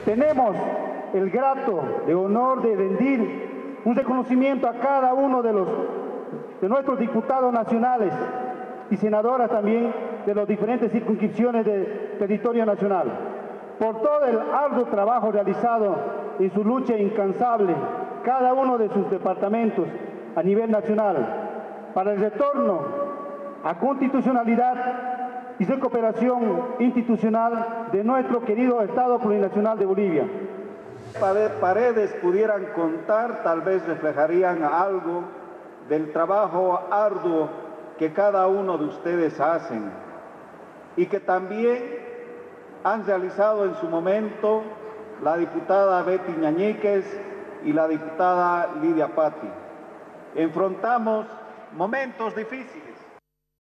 Tenemos el grato de honor de rendir un reconocimiento a cada uno de nuestros diputados nacionales y senadoras también de las diferentes circunscripciones del territorio nacional, por todo el arduo trabajo realizado en su lucha incansable, cada uno de sus departamentos a nivel nacional, para el retorno a constitucionalidad y recuperación institucional de nuestro querido Estado plurinacional de Bolivia. Paredes pudieran contar, tal vez reflejarían algo del trabajo arduo que cada uno de ustedes hacen y que también han realizado en su momento la diputada Betty Ñañíquez y la diputada Lidia Patti. Enfrentamos momentos difíciles.